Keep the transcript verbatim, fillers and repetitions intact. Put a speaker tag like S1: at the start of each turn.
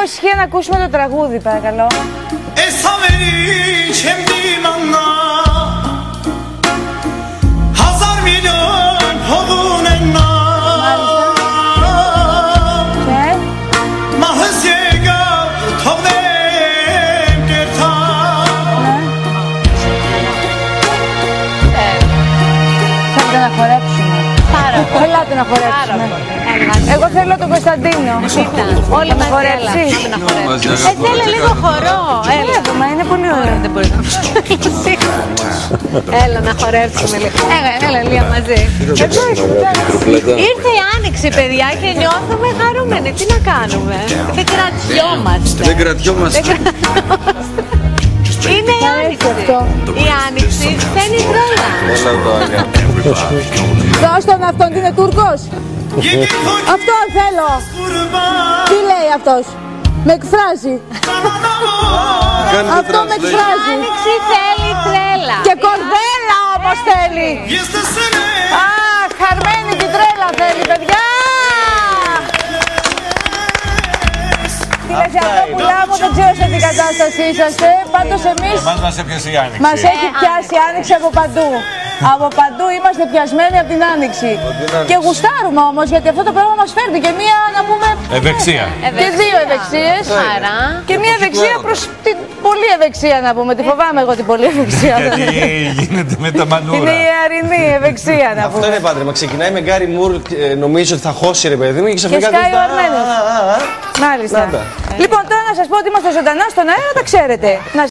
S1: ησυχία να ακούσουμε το τραγούδι, παρακαλώ. Να χορέψουμε. Πάρα πολύ. Ελάτε να χορέψουμε. Εγώ θέλω τον Κωνσταντίνο.
S2: Κοίτα, όλοι
S1: να χορέψει.
S2: Ε, θέλει λίγο χορό.
S1: Έλα, μα είναι πολύ ωραίο.
S2: Δεν μπορεί να Έλα να χορέψουμε λίγο. Έλα, έλα, Λία μαζί. Ήρθε η Άνοιξη, παιδιά, και νιώθουμε χαρούμενοι. Τι να κάνουμε. Δεν κρατιόμαστε.
S3: Δεν κρατιόμαστε.
S2: Είναι η Άνοιξη. Η Άνοιξη φαίνει τρέλα.
S1: Δώσ' τον αυτόν, είναι Τούρκος. Αυτό θέλω. Τι λέει αυτός. Με εκφράζει. Αυτό με εκφράζει.
S2: Η Άνοιξη θέλει τρέλα.
S1: Και κορδέλα όμως θέλει. Αχ, χαρμένη την τρέλα θέλει, παιδιά. Κύριε Ζιανόπουλά μου, δεν ξέρω σε τι κατάσταση είσαστε. Πάντως εμείς
S4: Μας μας έπιασε η Άνοιξη.
S1: μας έχει πιάσει η Άνοιξη από παντού. Από παντού είμαστε πιασμένοι από την Άνοιξη. Και γουστάρουμε όμως, γιατί αυτό το πράγμα μας φέρνει και μία, να πούμε,
S4: Ευεξία.
S1: και δύο ευεξίες.
S2: Άρα.
S1: Και μία ευεξία προς την πολύ ευεξία, να πούμε. Τη φοβάμαι εγώ την πολύ ευεξία.
S4: Γιατί γίνεται με τα μανούρα.
S1: Είναι η αρινή ευεξία, να
S5: Αυτό
S1: πούμε.
S5: είναι πάντρεμα. Ξεκινάει με Γκάρι Μουρ, ε, νομίζω ότι θα χώσει ρε παιδί μου και
S1: Και
S5: ξαφνικά.
S1: σκάει ο Αρμένος. Μάλιστα. Λοιπόν, τώρα να σας πω ότι είμαστε ζωντανά στον αέρα, τα ξέρετε. Να